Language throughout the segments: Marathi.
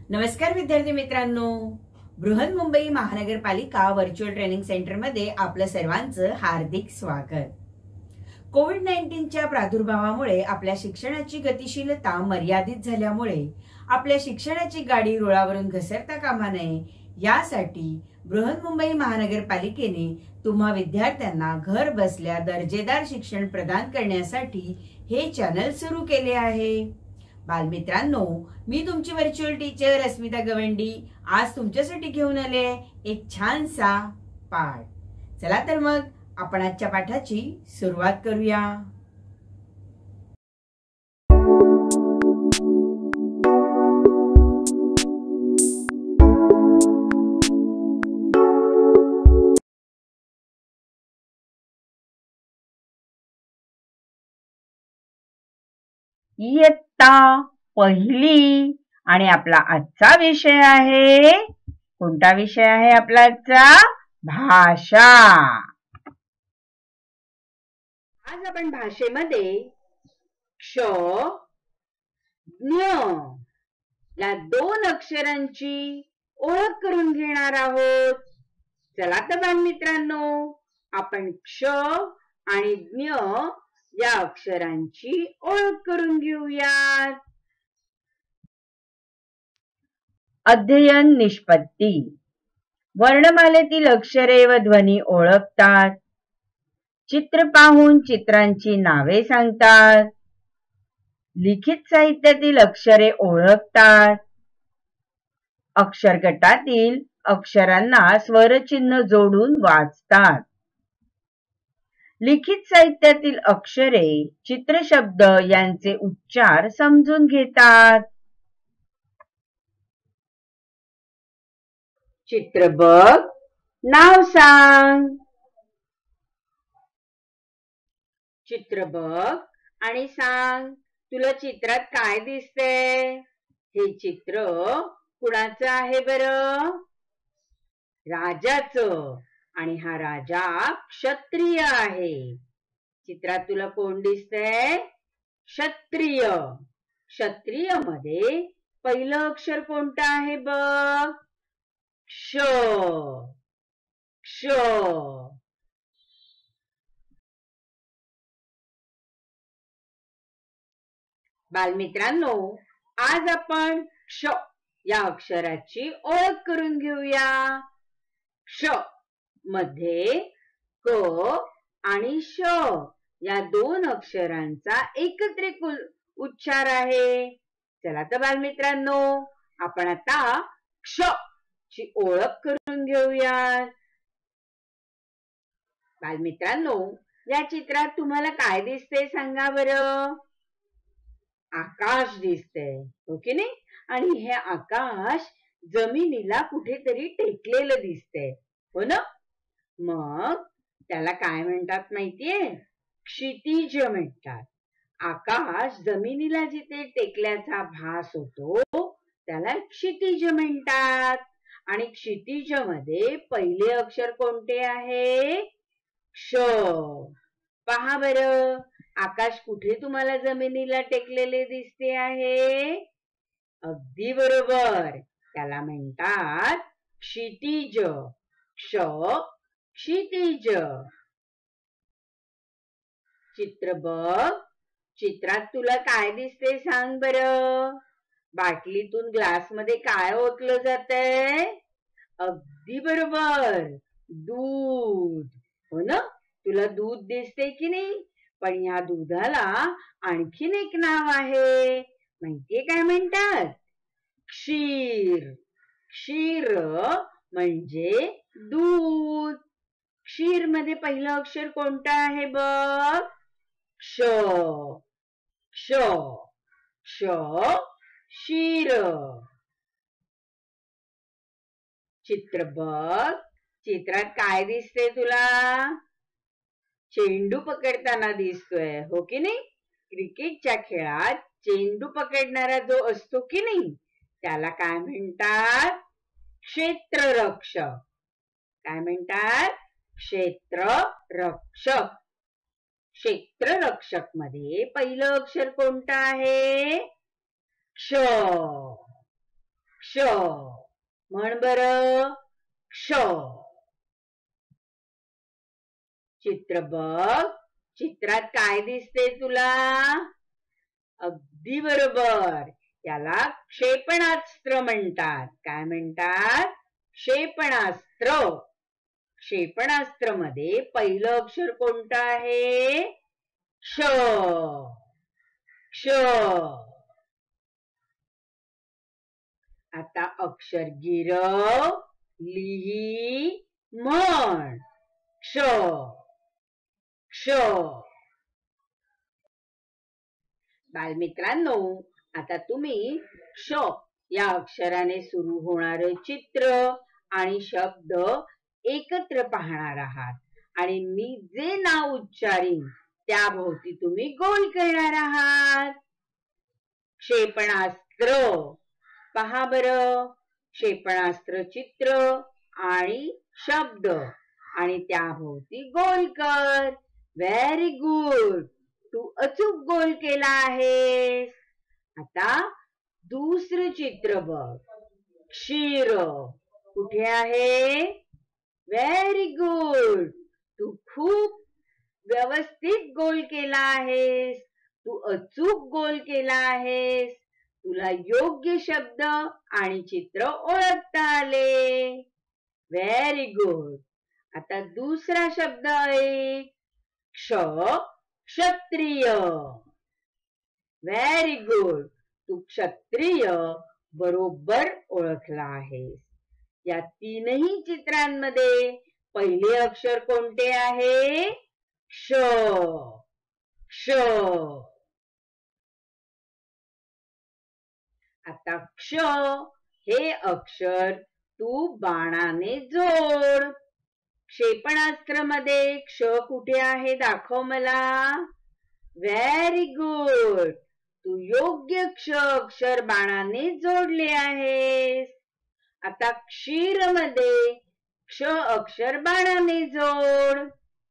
नमस्कार विद्यार्थी मित्रांनो, बृहन्मुंबई महानगरपालिका व्हर्च्युअल ट्रेनिंग सेंटर मध्ये आपलं सर्वांचं हार्दिक स्वागत। कोविड-19च्या प्रादुर्भावामुळे आपल्या शिक्षणाची गतिशीलता मर्यादित झाल्यामुळे आपल्या शिक्षणाची गाडी रुळावरून घसरता कामा नये यासाठी बृहन्मुंबई महानगरपालिकेने तुम्हा विद्यार्थ्यांना घर बसल्या दर्जेदार शिक्षण प्रदान करण्यासाठी हे चॅनल सुरू केले आहे। बालमित्रांनो, मी तुमची व्हर्च्युअल टीचर अस्मिता गवंडी आज तुमच्यासाठी घेऊन आले एक छानसा पाठ। चला तर मग आपण आजच्या पाठाची सुरुवात करूया। इयत्ता पहिली आणि आपला आजचा विषय आहे, कोणता विषय आहे आपला आजचा? भाषा। आज आपण भाषेमध्ये क्ष, ज्ञ या दोन अक्षरांची ओळख करून घेणार आहोत। चला तर बालमित्रांनो, आपण क्ष आणि ज्ञ या अक्षरांची ओळख करून घेऊयात। अध्ययन निष्पत्ती। वर्णमालेतील अक्षरे व ध्वनी ओळखतात। चित्र पाहून चित्रांची नावे सांगतात। लिखित साहित्यातील अक्षरे ओळखतात। अक्षर गटातील अक्षरांना स्वरचिन्ह जोडून वाचतात। लिखित साहित्यातील अक्षरे, चित्रशब्द यांचे उच्चार समजून घेतात। चित्र बघ, नाव सांग। चित्र बघ आणि सांग, तुला चित्रात काय दिसतंय? हे चित्र कुणाचं आहे बरं? राजाचं। आणि हा राजा क्षत्रिय आहे। चित्रात तुला कोण दिसतंय? क्षत्रिय। क्षत्रिय मध्ये पहिलं अक्षर कोणतं आहे बघ? क्ष। क्ष। बालमित्रांनो, आज आपण क्ष या अक्षराची ओळख करून घेऊया। क्ष मध्ये क आणि श या दोन अक्षरांचा एकत्रित उच्चार आहे। चला तर बालमित्रांनो, आपण आता क्ष ची ओळख करून घेऊया। बालमित्रांनो, या चित्रात तुम्हाला काय दिसते सांगा बरं? आकाश दिसतंय, हो की नाही? आणि हे आकाश जमिनीला कुठेतरी टेकलेलं दिसतंय, हो ना? मग त्याला काय म्हणतात माहितीये? क्षितिज म्हणतात। आकाश जमिनीला जिथे टेकल्याचा भास होतो त्याला क्षितिज म्हणतात। आणि क्षितिज मध्ये पहिले अक्षर कोणते आहे? क्ष। पहा बरं, आकाश कुठे तुम्हाला जमिनीला टेकलेले दिसते आहे? अगदी बरोबर, त्याला म्हणतात क्षितिज। क्ष क्षितिज। चित्र बघ, चित्रात तुला काय दिसते सांग बरं? बाटलीतून ग्लास मध्ये काय ओतलं जातंय? अगदी बरोबर, दूध, हो ना? तुला दूध दिसते की नाही? पण या दुधाला आणखीन एक नाव आहे, माहितीये काय म्हणतात? क्षीर। क्षीर म्हणजे दूध। क्षीर मध्ये पहिलं अक्षर कोणतं आहे बघ? क्ष। क्ष। क्ष क्षीर। चित्र बघ, चित्रात काय दिसते तुला? चेंडू पकडताना दिसतोय, हो की नाही? क्रिकेटच्या खेळात चेंडू पकडणारा जो असतो की नाही, त्याला काय म्हणतात? क्षेत्ररक्षक। काय म्हणतात? क्षेत्ररक्षक। क्षेत्ररक्षक मध्ये पहिलं अक्षर कोणतं आहे? क्ष। क्ष. म्हण बर, क्ष. चित्र बघ. चित्रात काय दिसते तुला? अगदी बरोबर, याला क्षेपणास्त्र म्हणतात. काय म्हणतात? क्षेपणास्त्र. क्षेपणास्त्र मध्ये पहिलं अक्षर कोणतं आहे? क्ष. क्ष. आता अक्षर गिरव, लिही, म्हण. क्ष. क्ष. बालमित्रांनो, आता तुम्ही क्ष या अक्षराने सुरू होणारे चित्र आणि शब्द एकत्र पाहणार आहात आणि मी जे नाव उच्चारीन त्याभोवती तुम्ही गोल करणार आहात. क्षेपणास्त्र. पहा बरं, क्षेपणास्त्र चित्र आणि शब्द आणि त्याभोवती गोल कर. व्हेरी गुड, तू अचूक गोल केला आहेस. आता दुसरं चित्र बघ. क्षीर. कुठे आहे? व्हेरी गुड, तू खूप व्यवस्थित गोल केला आहेस. तू अचूक गोल केला आहेस. तुला योग्य शब्द आणि चित्र ओळखता आले. Very good. आता दुसरा शब्द आहे क्ष. क्षत्रिय. व्हेरी गुड, तू क्षत्रिय बरोबर ओळखला आहेस. या तीनही चित्रांमध्ये पहिले अक्षर कोणते आहे? क्ष. क्ष. आता क्ष हे अक्षर तू बाणाने जोड. क्षेपणास्त्र मध्ये क्ष कुठे आहे दाखव मला. व्हेरी गुड, तू योग्य क्ष अक्षर बाणाने जोडले आहेस. आता क्षीर मध्ये क्ष अक्षर बाणाने जोड.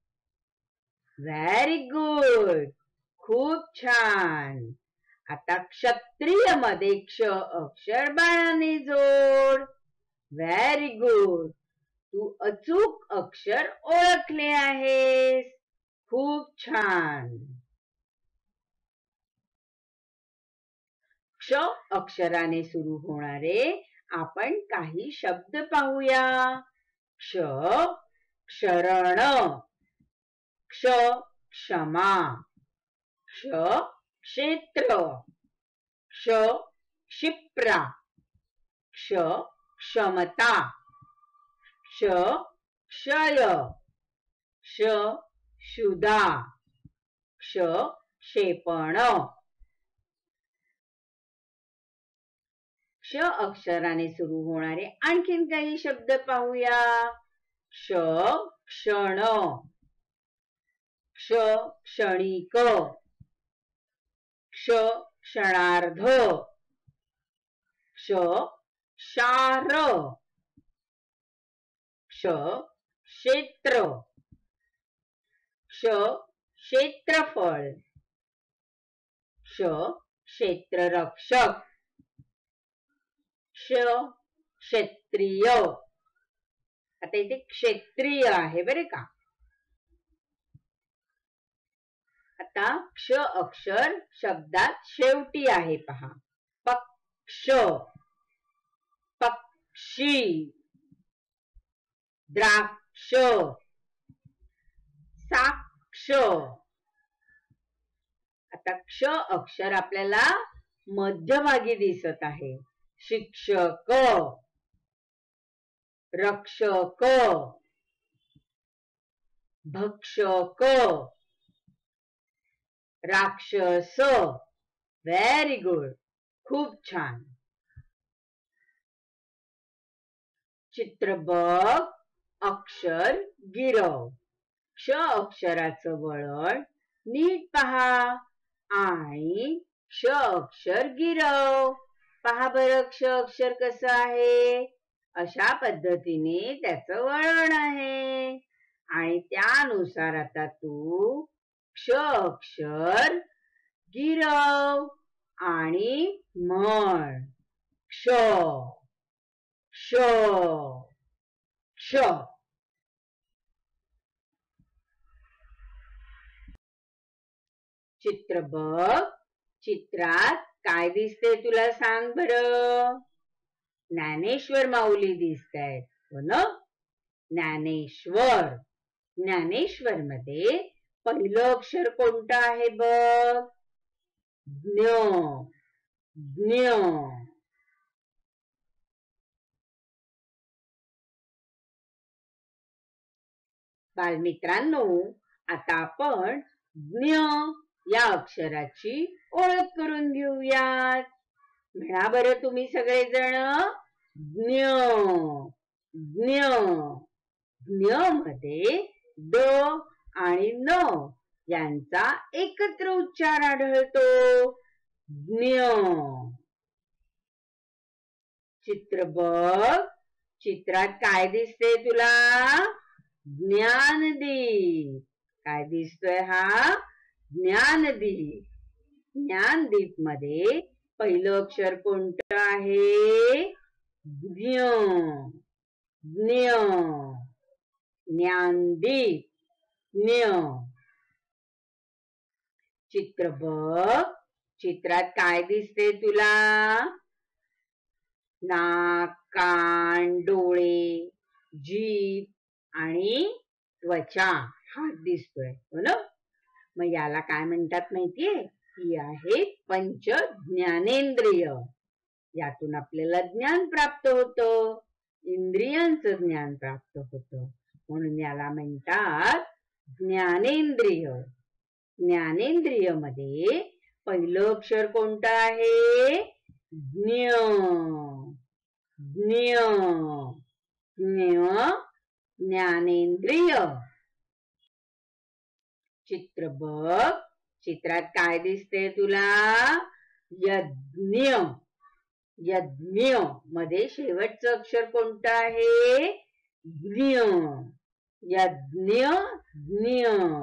व्हेरी गुड, खूप छान. आता क्षत्रिय मध्ये क्ष अक्षर बाणाने जोड. व्हेरी गुड, तू अचूक अक्षर ओळखले आहेस. खूप छान. क्ष अक्षराने सुरू होणारे आपण काही शब्द पाहूया. क्ष. क्षरण. क्ष. क्षमा. क्ष. क्षेत्र. क्ष. क्षिप्रा. क्ष. क्षमता. क्ष. क्षय. क्ष. क्षुधा. क्ष. क्षेपण. क्ष अक्षराने सुरू होणारे आणखीन काही शब्द पाहूया. क्ष. क्षण. क्ष. क्षणिक. क्ष. क्षणार्ध. क्ष. क्षार. क्ष. क्षेत्र. क्ष. क्षेत्रफळ. क्ष. क्षेत्ररक्षक. क्ष. क्षत्रिय. आता इथे क्षत्रिय आहे बरे का. आता क्ष अक्षर शब्दात शेवटी आहे पहा. पक्ष. पक्षी. द्राक्ष. साक्ष. आता क्ष अक्षर आपल्याला मध्यभागी दिसत आहे. शिक्षक. रक्षक. भक्षक. राक्षस. व्हेरी गुड, खूप छान. चित्र बघ. अक्षर गिरव. क्ष अक्षराचं वळण नीट पहा आणि क्ष अक्षर गिरव. पहा बरं क्ष अक्षर कसं आहे. अशा पद्धतीने त्याचं वळण आहे आणि त्यानुसार आता तू क्ष अक्षर गिरव आणि म्हण. क्ष. श क्ष. चित्र बघ. चित्रात काय दिसते तुला सांग बरं. ज्ञानेश्वर माऊली दिसतायत, हो ना. ज्ञानेश्वर. ज्ञानेश्वर मध्ये पहिलं अक्षर कोणतं आहे बघ. ज्ञ. ज्ञ. बालमित्रांनो, आता आपण ज्ञ या अक्षराची ओळख करून घेऊयात. म्हणा बरं तुम्ही सगळेजण. ज्ञ. ज्ञ. ज्ञ मध्ये द आणि न यांचा एकत्र उच्चार आढळतो. ज्ञ. चित्र बघ. चित्रात काय दिसते तुला. ज्ञानदीप. काय दिसतोय हा. ज्ञानदीप. ज्ञानदीप मध्ये पहिलं अक्षर कोणतं आहे. ज्ञ. ज्ञ. ज्ञानदीप. ज्ञ. चित्र बघ. चित्रात काय दिसते तुला. नाक, कान, डोळे, जीभ आणि त्वचा हात दिसतोय, हो ना. मग याला काय म्हणतात माहितीये. ही आहे पंच ज्ञानेंद्रिय. यातून आपल्याला ज्ञान प्राप्त होतं. इंद्रियांचं ज्ञान प्राप्त होतं, म्हणून याला म्हणतात ज्ञानेंद्रिय. ज्ञानेंद्रिय मध्ये पहिलं अक्षर कोणतं आहे. ज्ञ. ज्ञ. ज्ञ. ज्ञानेंद्रिय. चित्र बघ. चित्रात काय दिसते तुला. यज्ञ. यज्ञ मध्ये शेवटचं अक्षर कोणतं आहे. ज्ञ. यज्ञ. ज्ञ.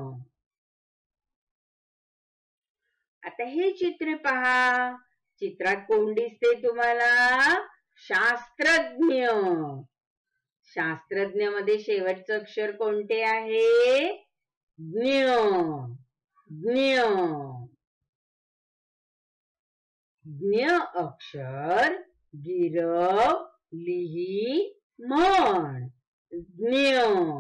आता हे चित्र पहा. चित्रात कोण दिसते तुम्हाला. शास्त्रज्ञ. शास्त्रज्ञ मध्ये शेवटचं अक्षर कोणते आहे. ज्ञ. ज्ञ. ज्ञ अक्षर गिरव, लिही, म्हण. ज्ञ.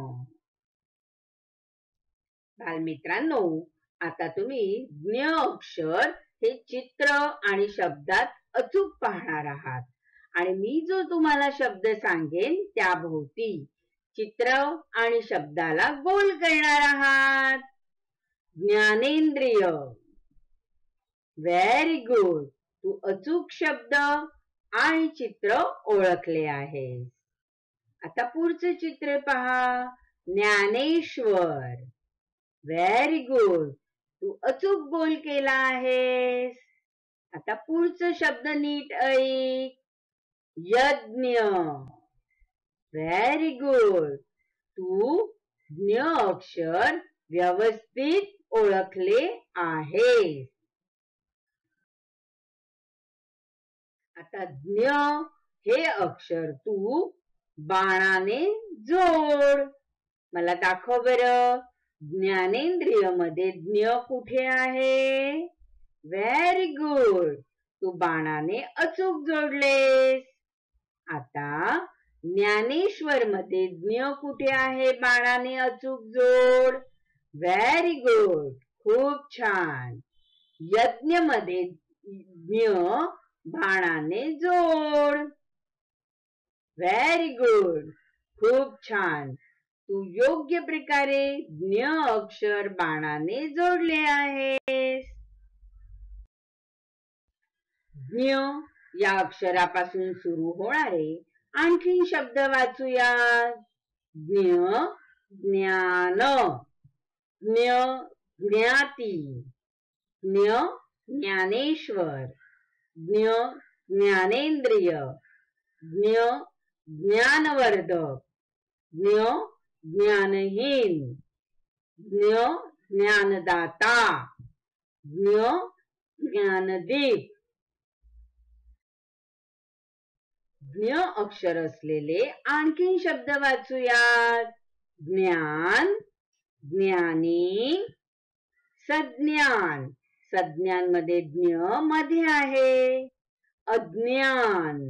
बालमित्रांनो, आता तुम्ही ज्ञ अक्षर हे चित्र आणि शब्दात अचूक पाहणार आहात. आणि मी जो तुम्हाला शब्द सांगेन त्याभोवती चित्र आणि शब्दाला गोल करणार आहात. ज्ञानेंद्रिय. Very good. तू अचूक शब्द आणि चित्र ओळखले आहेस. आता पुढचं चित्र पहा. ज्ञानेश्वर. Very good. तू अचूक गोल केला आहेस. आता पुढचं शब्द नीट ऐक. यज्ञ. Very good. तू ज्ञ अक्षर व्यवस्थित ओळखले आहेस. आता ज्ञ हे अक्षर तू बाणाने जोड. मला दाखव बरं. ज्ञानेंद्रिय मध्ये ज्ञ कुठे आहे. Very good. तू बाणाने अचूक जोडलेस. आता ज्ञानेश्वर मध्ये ज्ञ कुठे आहे. बाणाने अचूक जोड. Very good. खूप छान. यज्ञ मध्ये ज्ञ बाणाने जोड. Very good. खूप छान. तू योग्य प्रकारे ज्ञ अक्षर बाणाने जोडले आहेस. ज्ञ या अक्षरापासून सुरू होणारे आणखीन शब्द वाचूया. ज्ञ. ज्ञान. ज्ञ. ज्ञाती. ज्ञ. ज्ञानेश्वर. ज्ञ. ज्ञानेंद्रिय. ज्ञ. ज्ञानवर्धक. ज्ञ. ज्ञानहीन. ज्ञ. ज्ञानदाता. ज्ञ. ज्ञानदीप. ज्ञ अक्षर असलेले आणखीन शब्द वाचूयात. ज्ञान, ज्ञानी, सज्ञान. सज्ञांमध्ये ज्ञ मध्ये आहे. अज्ञान,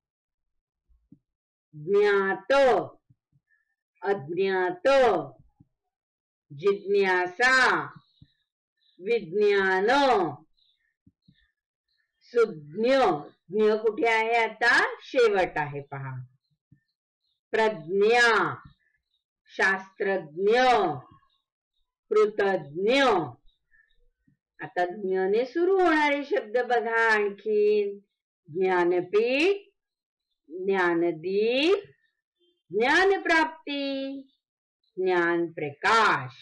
ज्ञात, अज्ञात, जिज्ञासा, विज्ञान, सुज्ञ. ज्ञ कुठे आहे आता? शेवट आहे पहा. प्रज्ञा, शास्त्रज्ञ, कृतज्ञ. आता ज्ञने सुरू होणारे शब्द बघा आणखीन. ज्ञानपीठ, ज्ञानदीप, ज्ञानप्राप्ती, ज्ञानप्रकाश.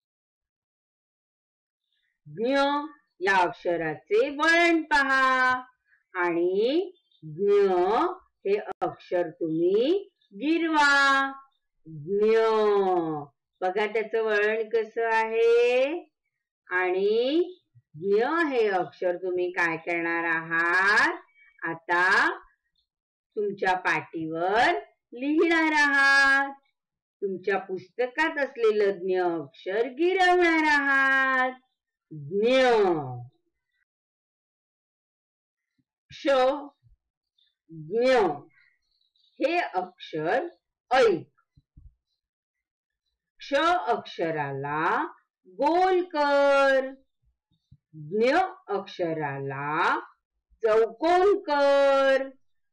ज्ञ या अक्षराचे वळण पहा आणि ज्ञ हे अक्षर तुम्ही गिरवा. ज्ञ बघा त्याचं वळण कसं आहे. आणि ज्ञ हे अक्षर तुम्ही काय करणार आहात? आता तुमच्या पाटीवर लिहिणार आहात. तुमच्या पुस्तकात असलेलं ज्ञ अक्षर गिरवणार आहात. ज्ञ. क्ष, ज्ञ हे अक्षर ऐक. क्ष अक्षराला गोल कर. ज्ञ अक्षराला चौकोन कर.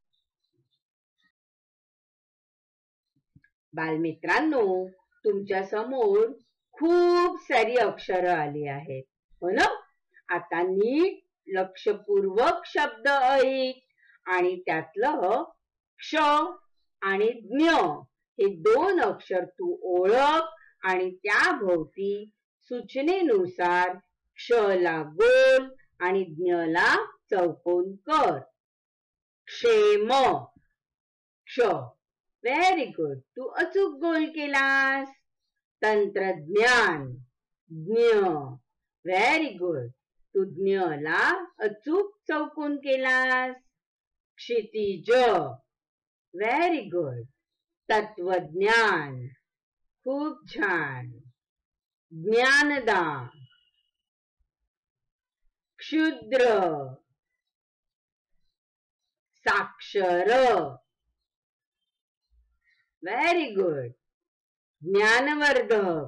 बालमित्रांनो, तुमच्या समोर खूप सारी अक्षर आली आहेत, हो ना? आता नीट लक्षपूर्वक शब्द ऐक आणि त्यातलं क्ष आणि ज्ञ हे दोन अक्षर तू ओळख आणि त्या भोवती सूचनेनुसार क्ष ला गोल आणि ज्ञ ला चौकोन कर. क्षेम. क्ष. Very good. तू अचूक गोल केलास. तंत्रज्ञान. ज्ञ. Very good. तू ज्ञ ला अचूक चौकोन केलास. क्षितिज. Very good. तत्वज्ञान. खूप छान. ज्ञानदान. क्षुद्र. साक्षर. Very good. ज्ञानवर्धक.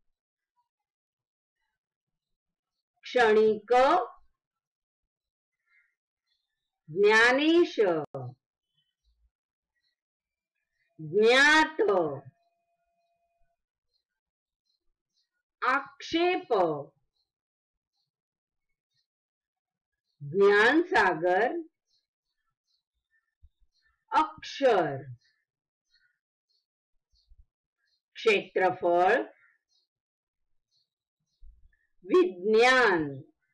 क्षणिक. ज्ञानेश. ज्ञात. आक्षेप. ज्ञानसागर. अक्षर. क्षेत्रफळ. विज्ञान.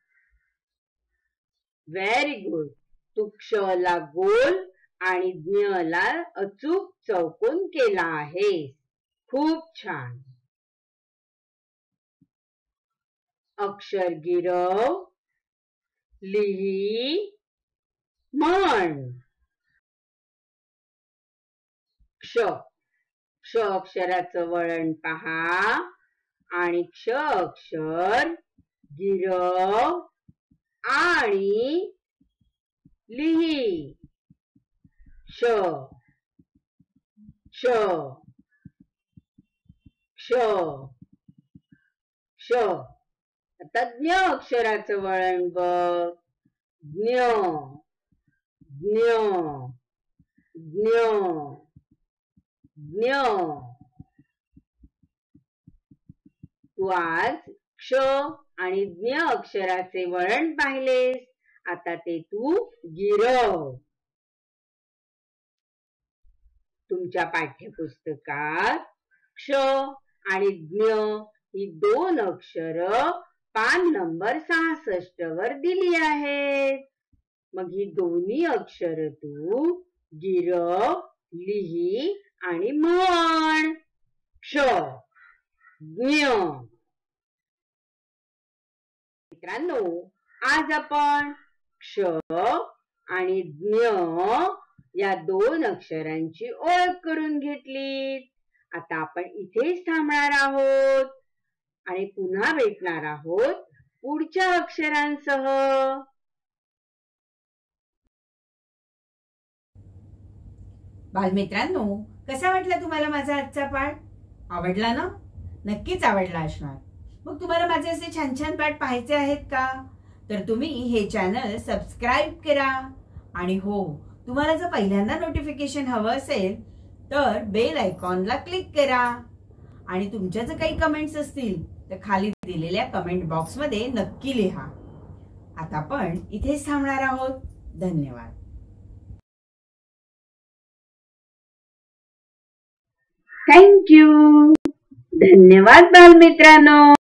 Very good. तू क्ष ला गोल आणि ज्ञ ला अचूक चौकोन केला आहे. खूप छान. अक्षर गिरव. लिही. म्हण. क्ष. क्ष अक्षराचं वळण पहा आणि क्ष अक्षर गिरव आणि लिही. क्ष. क्ष. क्ष. क्ष. आता ज्ञ अक्षराचं वळण बघ. ज्ञ. ज्ञ. ज्ञ. ज्ञ. तू आज क्ष आणि ज्ञ अक्षराचे वळण पाहिलेस. आता ते तू गिरव. तुमच्या पाठ्यपुस्तकात क्ष आणि ज्ञ ही दोन अक्षर पान नंबर 66 वर दिली आहेत. मग ही दोन्ही अक्षर तू गिरव, लिही आणि म्हण. क्ष. ज्ञ. मित्रांनो, आज आपण क्ष आणि ज्ञ या 2 अक्षरांची ओळख करून घेतली. आता आपण इथेच थांबणार आहोत आणि पुन्हा भेटणार आहोत पुढच्या अक्षरांसह. बालमित्रांनो, कसा वाटला तुम्हाला माझा आजचा पाठ? आवडला ना? नक्कीच आवडला असणार. मग तुम्हाला माझे असे छान छान पाठ पाहायचे आहेत का? तर तुम्ही हे चॅनल सबस्क्राईब करा. आणि हो, तुम्हाला जर पहिल्यांदा नोटिफिकेशन हवं असेल तर बेल आयकॉनला क्लिक करा. आणि तुमच्या जर काही कमेंट्स असतील तर खाली दिलेल्या कमेंट बॉक्समध्ये नक्की लिहा. आता आपण इथेच थांबणार आहोत. धन्यवाद. थँक्यू. धन्यवाद बालमित्रांनो.